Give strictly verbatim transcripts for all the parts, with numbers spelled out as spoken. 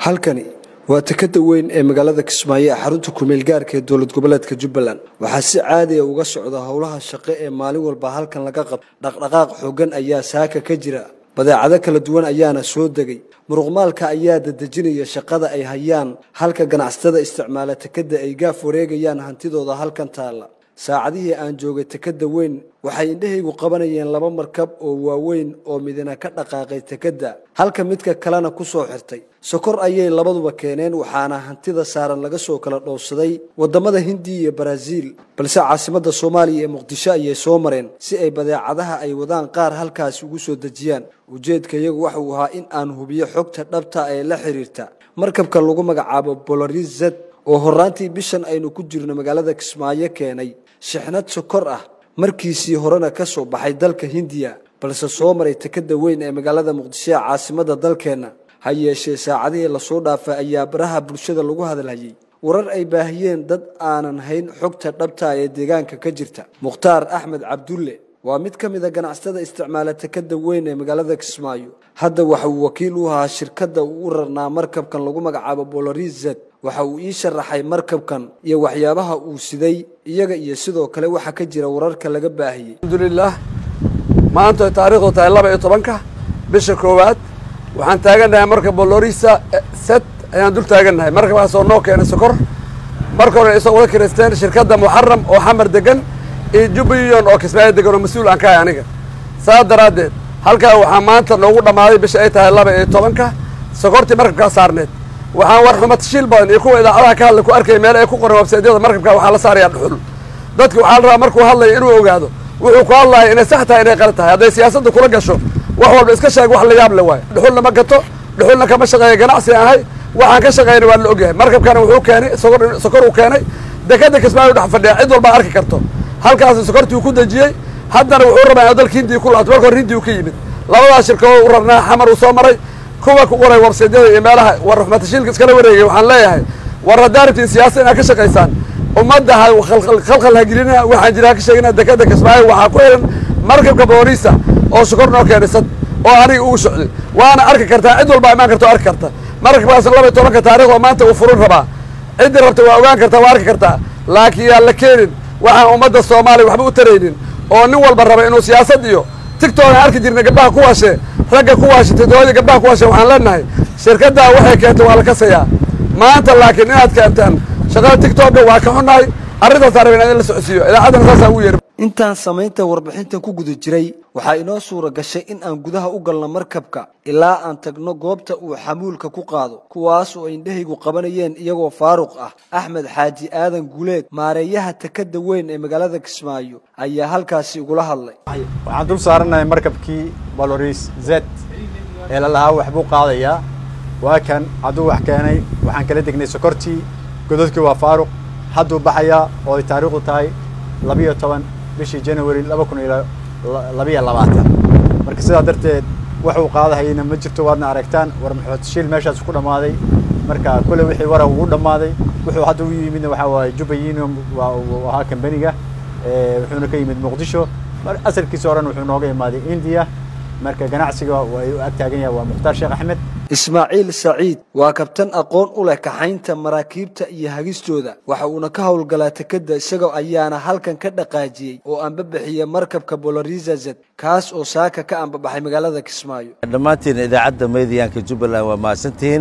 halkani waa takada weyn ee magaalada Kismaayo xarunta kumeel gaarka ee dowlad goboleedka Jubbaland waxa si caadi ah uga socda howlaha shaqo ee maalin walba halkan laga qabto dhaqdhaqaaq xooggan ayaa saaka ka jira badeecado kala duwan ayaana soo degay muruqmaalka ayaa dadajinaya shaqada ay hayaan halka ganacsatada isticmaala takada ay gaaf wareegayaan hantidooda halkan taala saacadihii aan joogay takada weyn waxay indhahaygu qabanayeen laba markab oo waaweyn oo midna ka dhaqaaqay takada halka midka kalena ku soo xirtay sokor ayay labaduba keeneen waxaana hantida saaran laga soo kala dhowrsaday wadamada Hindiya iyo Brazil balse caasimadda Soomaaliya ee Muqdisho ayay soo mareen si ay badeecadaha ay wadaan qaar halkaas ugu soo dajiyaan ujeedkayagu waxa uu ahaa in aan hubiyo xogta dhabta ee la xiriirta markabka lagu magacaabo Polaris Z oo horaantii bishan aynu ku jirno magaalada Kismaayo keenay shixnad sokor ah markiisii horena ka soo baxay dalka Hindiya balse soo maray takada weyn ee magaalada Muqdisho ee caasimadda dalkeena hayeeshee saacadihii la soo dhaafay ayaa baraha bulshada lagu hadalhayay warar ay baahiyeen dad aanan hayn xogta dhabta ee deegaanka ka jirta Mukhtaar Axmed Cabdulle waa mid ka mid ah ganacsatada isticmaala takada weyn ee magaalada Kismaayo hadda waxa uu wakiil u ahaa shirkadda uu rarnaa markabkan lagu magacaabo Polaris Z waxa uu ii sharaxay markabkan iyo waxyaabaha uu siday iyaga iyo sidoo kale waxa ka jira wararka laga baahiyay alxamdulillah maanta taariikhdu tahay laba iyo tobanka bisha koowaad waxaan taaganahay markab Polaris Z ayaan dul taaganahay markabkaas oo noo keenay sokor marka hore isoo wada kireysteen shirkadda Muharram oo xamar degan iyo Jubiyon oo Kismaayo degan oo mas'uul aan ka ahay aniga saa daraadeed halkaa waxaa maanta noogu dhamaaday bisha ay tahay laba iyo tobanka sokortii markabkaa saarneed waxaan war xumo tashiil badan iyo kuwa idaacadaha ka hadla ku arkay meel ay ku qoran website-yada markabka waxaa la saarayaa dhuxul dadku waxaa la rabaa markuu hadlayo inuu ogaado wuxuu ku hadlayo inay sax tahay inay qalad tahay hadday siyaasadda kula gasho wax walba iska sheeg wax la yaab leh waayo dhuxulna ma gato dhuxulna kama shaqeeyo ganacsi ahay waxaan ka shaqeeyna waa la ogyahay markabkana wuxuu keenay sokor sokor uu keenay dekada Kismaayo dhex fadhiya cid walba arki karto halkaas sokortii uu ku dajiyay haddana wuxuu rabaa dalka Hindiya ku laabto markuu Hindiya ka yimid labadaas shirkado uu rabnaa xamar uu soo maray kuwa ku qoray website-yada iyo meelaha war xumo tashiilka iskala wareegay waxaan leeyahay war radaartii siyaasadda inaad ka shaqeysaan ummadda ha khalkhal ha gelina waxaan jiraa ka sheegnaa dekada Kismaayo waxaa ku xiran markabka Polaris oo sokor noo keenay sad oo aniga ugu socday waana arki kartaa cid walba imaan karto arki karta markabkaas laba iyo tobanka taariikh oo maanta uu furun rabaa cid rabta waa ogaan kartaa waa arki kartaa laakiin yaa la keenin waxaan ummadda Soomaaliya waxba u taraynin oo nin walba raba inuu siyaasad iyo TikTok aan arki jirnay gabdhaha ku waashay ragga ku waashay todobada gabdhaha ku waashay waxaan leenahay shirkadda waxay keentay waa la kasayaa maanta laakiin inaad keentaan shaqada TikTok waa ka xunahay arrintaas arrin in la socodsiiyo idaacadana saas ugu yeer intaan samaynta warbixintan ku guda jiray waxa inoo suura gashay in aan gudaha u galno markabka ilaa aan tagno goobta uu xamuulka ku qaado kuwaas oo indhahaygu qabanayeen iyagoo faaruq ah Axmed Xaaji Aadan Guuleed maareeyaha takada weyn ee magaalada Kismaayo ayaa halkaasi ugu la hadlay waxaan dul saaranahay markabkii Polaris Z ee la lahaa wax buu qaadayaa waa kan aduu wax keenay waxaan kala degnay sokortii godadkii waa faaruq hadduu baxayaa oo taariikhdu tahay laba iyo toban bishii January laba kun iyo laba iyo labaatan marka sidaa darteed wuxuu qaadahayna ma jirto waadna aragtaan war maxamed shiil meeshaas ku dhamaaday marka kule wixii wara ugu dhamaaday wuxuu hadda u yimid waxa waa Jubiyon waa company-ga ee wuxuuna ka yimid Muqdisho mar asalkiisa horan wuxuu nooga imaaday India marka ganacsiga way u agtaagan yahay waa Mukhtaar Sheekh Axmed Ismaaciil Saciid waa kabtan aqoon u leh kaxaynta maraakiibta iyo hagistooda waxa uuna ka howlgalaa takada isagoo ayaana halkan ka dhaqaajiyay oo aan babixiyay markabka Polaris Z kaas oo saaka ka aan babaxay magaalada Kismaayo dhamaantiin idaacadda meediyaanka Jubbaland waa maasantiin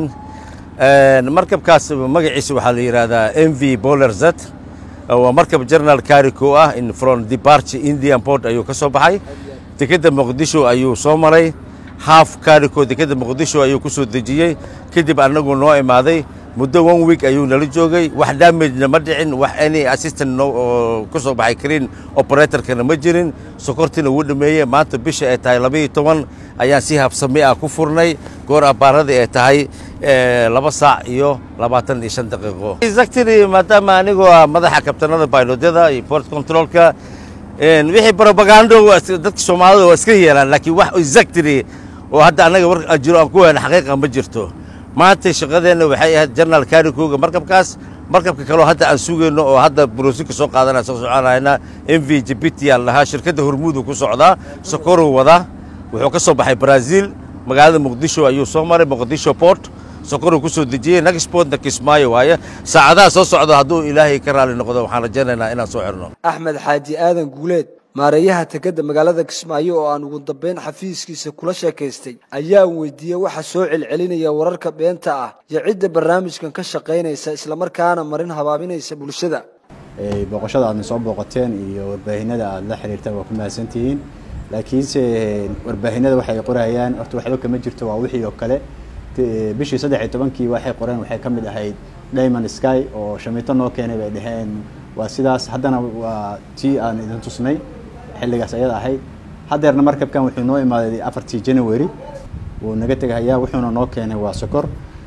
ee markabkaas magaciisa waxa la yiraahdaa M V Polaris Z waa markab journal cargo ah in from departure Indian port ayuu ka soo baxay tikada Muqdisho ayuu soo maray half cargo tikada Muqdisho ayuu ku soo dajiyay kadib anagu noo imaaday muddo one week ayuu nala joogay wax damage ma dhicin wax any assistant no ku soo baxay karin operator kana ma jirin sokortina uu dhameeyay maanta bisha ay tahay laba iyo toban ayaan si habsami ah ku furnay goor abaarada ay tahay laba saac iyo labaatan iyo shan daqiiqo exactly maadaama anigu madaxa kabtanada pilotyada iyo port controlka een wixii propaganda dadka Soomaalida waa iska yeelaan laakiin wax exactly oo hadda anaga war ajiro aan ku weyn xaqiiqa ma jirto maanta shaqadeena waxay ahayd journal cargo-ga markabkaas markabka kale hadda aan sugayno oo hadda broosika soo qaadanaa soo soconayna M V J P T laha shirkadda Hormuud ku socda sokoru wada wuxuu ka soo baxay Brazil magaalada Muqdisho ayuu soo maray Muqdisho port sokoruu ku soo dejiyey nagspotna kismaayo waaye saacadaha soo socda hadduu ilaahay ka raali noqdo waxaan rajaynaynaa inaan soo xirno axmed xaaji aadan guuleed maareeyaha tekada magaalada Kismaayo oo aan ugu dambeyn xafiiskiisa kula sheekaystay ayaa weydiiyay waxa soo celcelinaya wararka beenta ah iyo cidda barnaamijkan ka shaqeynaysa isla markaana marin habaabinaysa bulshada ee boqoshada aad soo booqateen iyo warbaahinada aad la xiriirtaan waa ku mahadsantihiin laakiinse warbaahinada waxay qorayaan horta waxba kama jirto waa wixii oo kale bishii saddex iyo tobankii waxay qoreen waxay kamid ahayd Diamond Sky oo shamito noo keenay bay dhaheen waa sidaas haddana waa tii aan idin tusnay xilligaas ayada ahayd hadeerna markabkan wuxuu noo imaaday afartii January oo naga tagayaa wuxuuna noo keenay waa sokor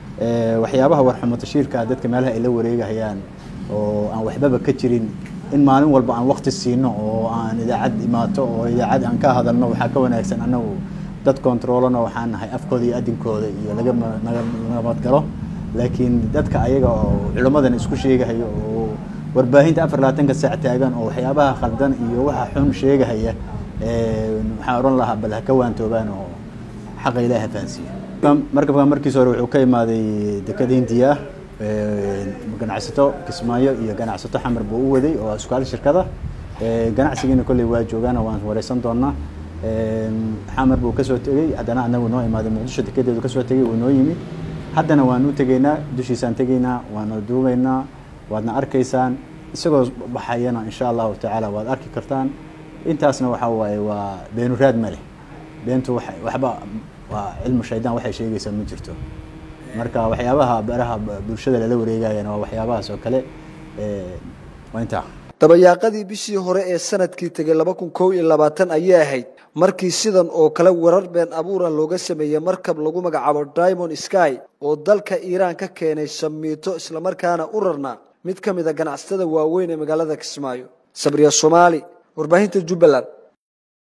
ee waxyaabaha warxumo tashiirka dadka meelaha ay la wareegayaan oo aan waxbaba ka jirin in maalin walba aan waqti siino oo aan idaacad imaato oo idaacad aan ka hadalno waxa ka wanaagsan anagu dad controlana waxaan nahay afkooda iyo adinkooda iyo laga nabad galo laakiin dadka ayaga oo culimadan isku sheegayo oo warbaahinta afar iyo labaatanka saac taagan oo waxyaabaha qaldan iyo waxa xun sheegaya ee waxa oran lahaa bal ha ka waantoobaan oo xaq ilaahay faansiyo markabka markii hore wuxuu ka imaaday dekada Hindiya ee ganacsato Kismaayo iyo ganacsato xamar buu u waday oo iskaal shirkada ee ganacsigiina kulli waa joogaan waan wareysan doonaa ee xamar buu ka soo tagay hadana anagu noo imaaday Muqdisho dekedeedu ka soo tagay oo noo yimid haddana waan u tageynaa dushiisaan tageynaa waan duubaynaa waadna arkaysaan isagoo baxayana insha Allah ta'ala waad arki kartaan intaasna waxa waaye waa beenu raad male beentu waxba waa cilmu shaydaan waxay sheegaysaa ma jirto marka waxyaabaha baraha bulshada la wareegayana waa waxyaabahaas oo kale ee waa inta dabayaaqadii bishii hore ee sanadkii tagay laba kun kow iyo labaatan ayay ahayd markii sidan oo kale warar been abuur ah looga sameeyay markab lagu magacaabo Diamond Sky oo dalka Iran ka keenay shamiito isla markaana u rarna mid kamid ah ganacsatada waaweyn ee magaalada Kismaayo Sabriya Soomaali warbaahinta Jubbaland.